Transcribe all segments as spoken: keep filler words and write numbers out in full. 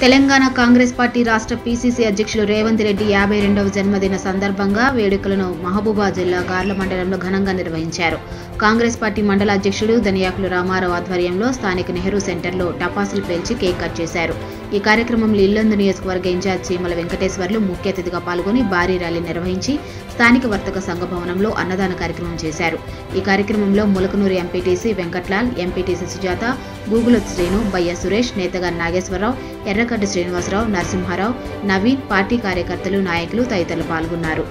Telangana Congress party రాష్ట్ర PCC అధ్యక్షులు రేవంత్ రెడ్డి యాభై రెండవ జన్మదిన సందర్భంగా వేడుకలను మహబూబాబాద్ జిల్లా గార్ల మండలంలో ఘనంగా నిర్వహించారు. కాంగ్రెస్ పార్టీ మండల అధ్యక్షుడు ధనియాకుల రామారావు ఆధ్వర్యంలో స్థానిక నెహ్రూ సెంటర్లో టపాసులు పేల్చి కేక్ కట్ చేశారు. ఈ కార్యక్రమంలో ఇల్లందు నియోజకవర్గ ఇన్ఛార్జ్ చీమల వెంకటేశ్వర్లు ముఖ్య అతిథిగా పాల్గొని భారీ ర్యాలీ నిర్వహించి స్థానిక వర్తక సంఘ భవనంలో అన్నదాన కార్యక్రమం చేశారు. ఈ కార్యక్రమంలో ములకనూరు ఎంపీటీసీ వెంకట్లాల్, ఎంపీటీసీ సుజాత, గూగులత్ శ్రీను, బయ్య సురేష్, నేతగా నాగేశ్వరరావు, ఎర్రగడ్డ శ్రీనివాసరావు, నరసింహారావు, నవీన్, పార్టీ కార్యకర్తలు, నాయకులు తదితరులు పాల్గొన్నారు.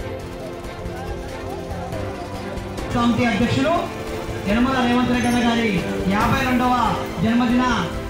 అధ్యక్షులు యనమల రేవంత్ రెడ్డి గారి యాభై రెండవ జన్మదిన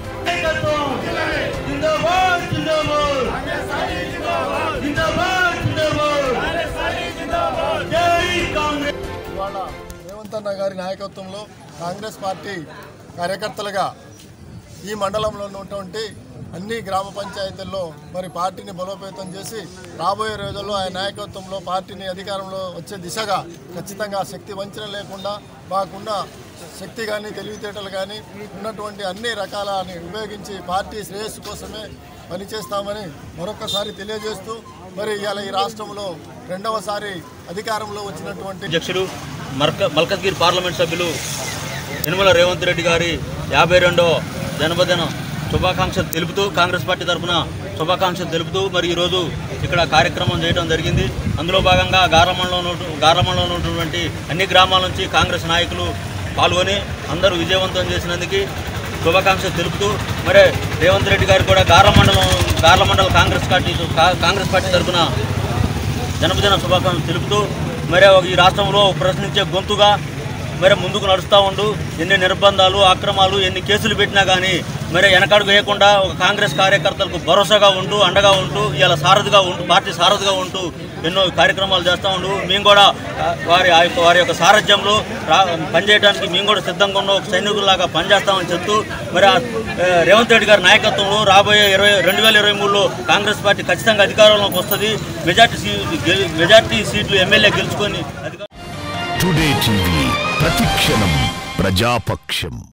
రేవంత్ అన్న గారి నాయకత్వంలో కాంగ్రెస్ పార్టీ కార్యకర్తలుగా ఈ మండలంలో ఉన్నటువంటి అన్ని గ్రామ పంచాయతీల్లో మరి పార్టీని బలోపేతం చేసి రాబోయే రోజుల్లో ఆయన నాయకత్వంలో పార్టీని అధికారంలో వచ్చే దిశగా ఖచ్చితంగా శక్తి వంచన లేకుండా మాకున్న శక్తి కానీ తెలివితేటలు కానీ ఉన్నటువంటి అన్ని రకాలని ఉపయోగించి పార్టీ శ్రేయస్సు కోసమే పనిచేస్తామని మరొకసారి తెలియజేస్తూ మరి ఇవాళ ఈ రాష్ట్రంలో రెండవసారి అధికారంలో వచ్చినటువంటి అధ్యక్షుడు మల్క మల్కజ్గిరి పార్లమెంట్ సభ్యులు యనమల రేవంత్ రెడ్డి గారి యాభై రెండవ జన్మదిన శుభాకాంక్షలు తెలుపుతూ కాంగ్రెస్ పార్టీ తరఫున శుభాకాంక్షలు తెలుపుతూ మరి ఈరోజు ఇక్కడ కార్యక్రమం చేయడం జరిగింది. అందులో భాగంగా గార్లమండలంలో గార్లమండలంలో ఉన్నటువంటి అన్ని గ్రామాల నుంచి కాంగ్రెస్ నాయకులు పాల్గొని అందరూ విజయవంతం చేసినందుకు శుభాకాంక్షలు తెలుపుతూ మరి రేవంత్ రెడ్డి గారు కూడా గార్లమండలం గార్లమండల కాంగ్రెస్ పార్టీ కాంగ్రెస్ పార్టీ తరఫున జన్మదిన శుభాకాంక్షలు తెలుపుతూ మరి ఈ రాష్ట్రంలో ప్రశ్నించే గొంతుగా మరి ముందుకు నడుస్తూ ఉండు ఎన్ని నిర్బంధాలు అక్రమాలు ఎన్ని కేసులు పెట్టినా కానీ మరి వెనకడుగు వేయకుండా ఒక కాంగ్రెస్ కార్యకర్తలకు భరోసాగా ఉంటూ అండగా ఉంటూ ఇలా సారథిగా ఉంటూ పార్టీ సారథిగా ఉంటూ ఎన్నో కార్యక్రమాలు చేస్తూ ఉండు మేము కూడా వారి వారి యొక్క సారథ్యంలో పనిచేయడానికి మేము కూడా సిద్ధంగా ఉన్న ఒక సైనికుల్లాగా పనిచేస్తామని చెప్తూ మరి రేవంత్ రెడ్డి గారి నాయకత్వంలో రాబోయే ఇరవై రెండు వేల ఇరవై మూడులో కాంగ్రెస్ పార్టీ ఖచ్చితంగా అధికారంలోకి వస్తుంది. మెజార్టీ సీ మెజార్టీ సీట్లు ఎమ్మెల్యే గెలుచుకొని అధికారం టుడే టీవీ ప్రతిక్షణం ప్రజాపక్షం.